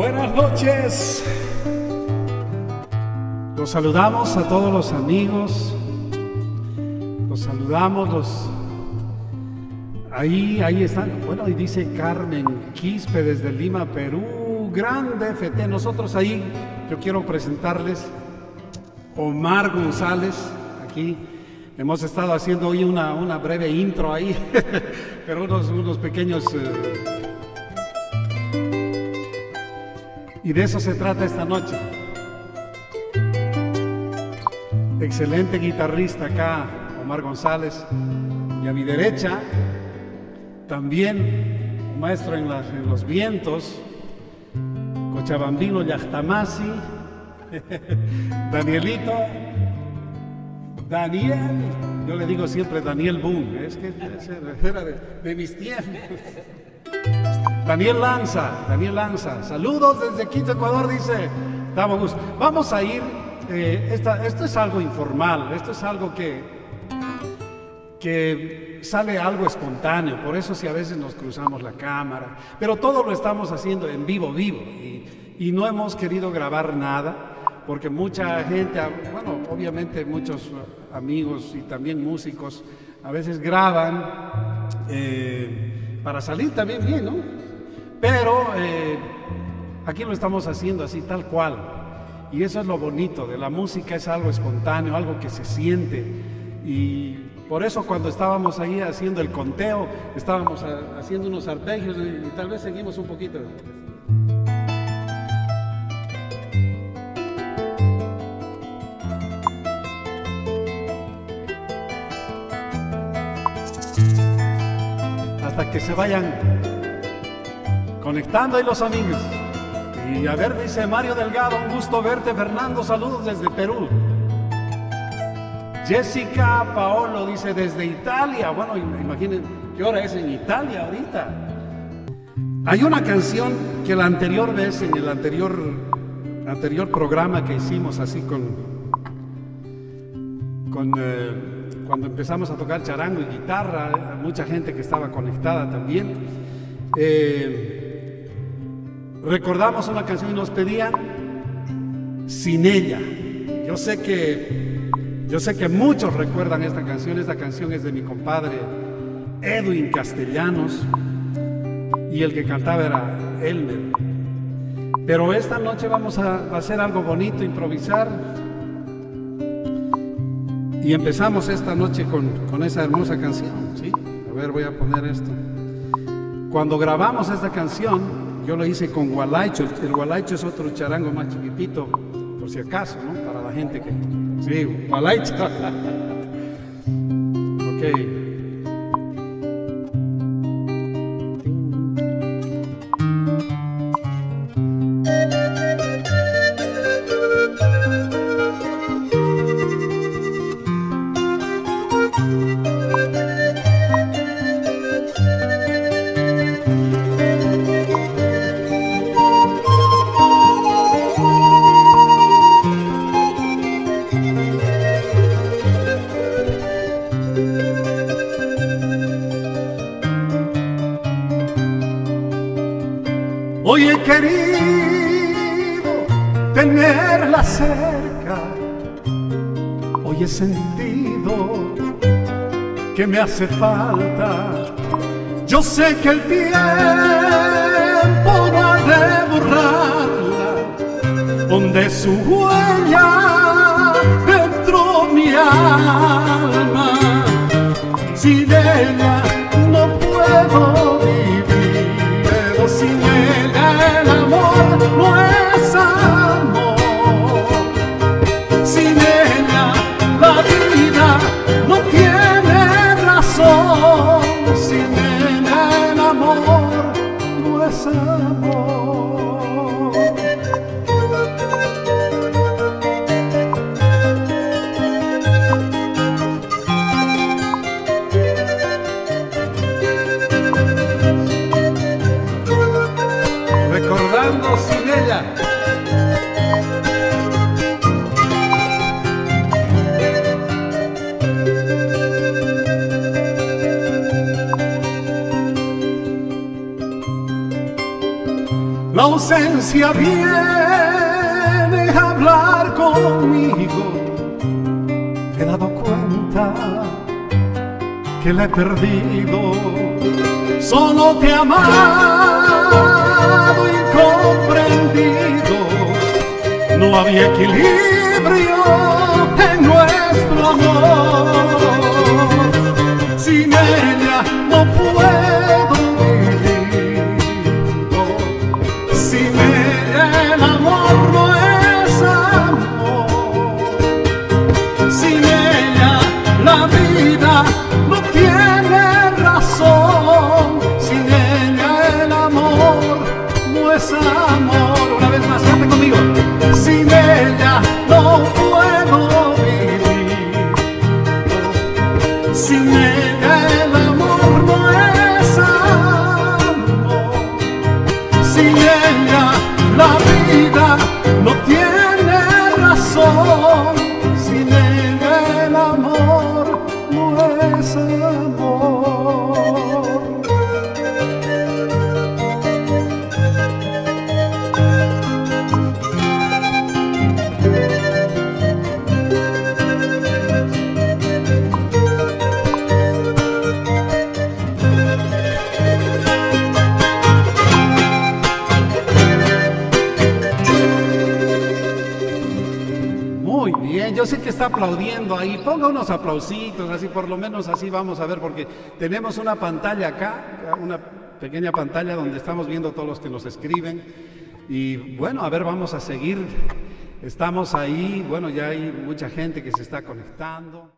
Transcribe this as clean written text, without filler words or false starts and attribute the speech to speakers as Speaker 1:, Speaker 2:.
Speaker 1: Buenas noches. Los saludamos a todos los amigos. Los saludamos, ahí están. Bueno, y dice Carmen Quispe desde Lima, Perú. Grande FT. Nosotros ahí, yo quiero presentarles Omar González. Aquí hemos estado haciendo hoy una breve intro ahí, pero unos pequeños... Y de eso se trata esta noche. Excelente guitarrista acá, Omar González. Y a mi derecha, también un maestro en los vientos, Cochabambino Yachtamasi, Danielito, Daniel, yo le digo siempre Daniel Boom, es que era de mis tiempos. Daniel Lanza, saludos desde Quito, Ecuador, dice Davos. Vamos a ir, esto es algo informal, esto es algo que sale algo espontáneo, por eso si a veces nos cruzamos la cámara, pero todo lo estamos haciendo en vivo, y no hemos querido grabar nada, porque mucha gente, bueno, obviamente muchos amigos y también músicos a veces graban para salir también bien, ¿no? Pero aquí lo estamos haciendo así, tal cual. Y eso es lo bonito de la música, es algo espontáneo, algo que se siente. Y por eso cuando estábamos ahí haciendo el conteo, estábamos haciendo unos arpegios y tal vez seguimos un poquito. Hasta que se vayan conectando ahí los amigos. Y a ver, dice Mario Delgado, un gusto verte. Fernando, saludos desde Perú. Jessica Paolo dice desde Italia. Bueno, imaginen qué hora es en Italia ahorita. Hay una canción que la anterior vez, en el anterior programa que hicimos así cuando empezamos a tocar charango y guitarra, mucha gente que estaba conectada también. Recordamos una canción y nos pedían Sin ella. Yo sé que muchos recuerdan esta canción. Esta canción es de mi compadre Edwin Castellanos y el que cantaba era Elmer. Pero esta noche vamos a hacer algo bonito, improvisar, y empezamos esta noche con esa hermosa canción, ¿sí? A ver, voy a poner esto. Cuando grabamos esta canción, yo lo hice con gualaicho. El gualaicho es otro charango más chiquitito, por si acaso, ¿no? Para la gente que... Sí, gualaicho. Ok.
Speaker 2: Hoy he querido tenerla cerca, hoy he sentido que me hace falta. Yo sé que el tiempo no ha de borrarla, donde su huella dentro mi alma. Sin ella no puedo vivir, pero sin ella el amor no es amor. Sin ella la vida no tiene razón. Sin ella el amor no es amor.
Speaker 1: Recordando Sin ella.
Speaker 2: La ausencia viene a hablar conmigo. Me he dado cuenta que la he perdido. Solo te he amado incomprendido. No había equilibrio en nuestro amor. Sin ella no puedo vivir. No. Sin ella el amor no es amor. Sin ella la vida no tiene razón. Sin ella el amor no es amor. Una vez más, cante conmigo. Sin ella no puedo vivir. Sin ella el amor no es amor. Sin ella la vida no tiene razón. Sin ella el amor no es amor.
Speaker 1: Muy bien, yo sé que está aplaudiendo ahí, ponga unos aplausitos, así por lo menos así vamos a ver, porque tenemos una pantalla acá, una pequeña pantalla donde estamos viendo todos los que nos escriben. Y bueno, a ver, vamos a seguir, estamos ahí, bueno, ya hay mucha gente que se está conectando.